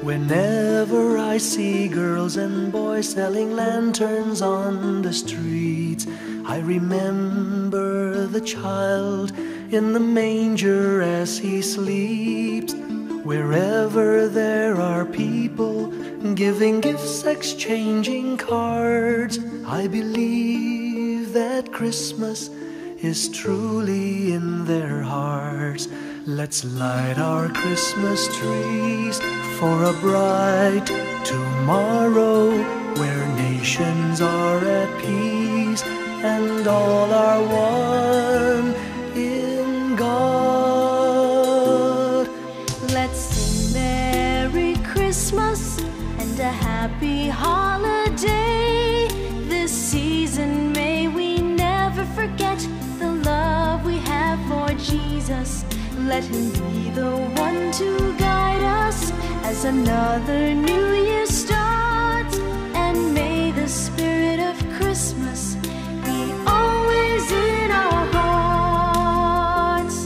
Whenever I see girls and boys selling lanterns on the streets, I remember the child in the manger as he sleeps. Wherever there are people giving gifts, exchanging cards, I believe that Christmas is truly in their hearts. Let's light our Christmas trees for a bright tomorrow, where nations are at peace and all are one in God. Let's sing Merry Christmas and a Happy Holiday. This season may we never forget the love we have for Jesus. Let Him be the one to guide us as another new year starts. And may the spirit of Christmas be always in our hearts.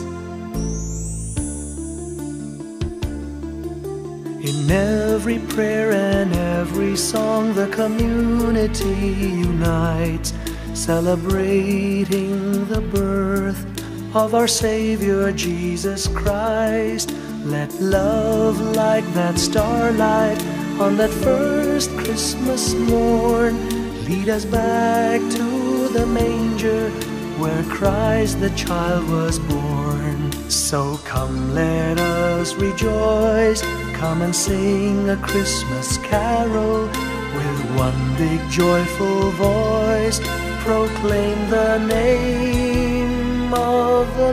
In every prayer and every song, the community unites, celebrating the birth of our Savior Jesus Christ. Let love like that starlight on that first Christmas morn lead us back to the manger where Christ the child was born. So come, let us rejoice, come and sing a Christmas carol with one big joyful voice. Proclaim the name of the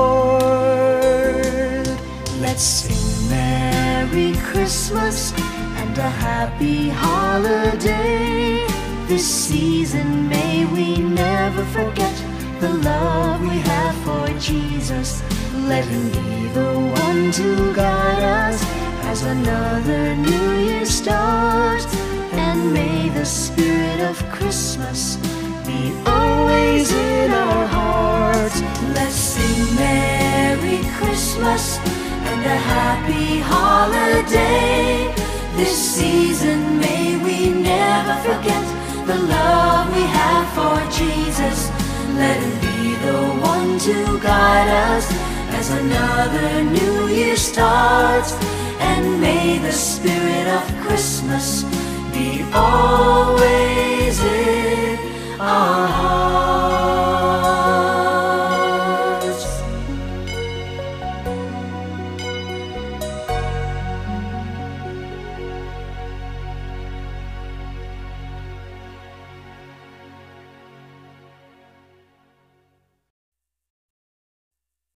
Lord. Let's sing Merry Christmas and a Happy Holiday. This season may we never forget the love we have for Jesus. Let Him be the one to guide us as another new year starts. And may the spirit of Christmas be always in our hearts. Let's sing Merry Christmas and a Happy Holiday. This season may we never forget the love we have for Jesus. Let Him be the one to guide us as another new year starts. And may the spirit of Christmas be always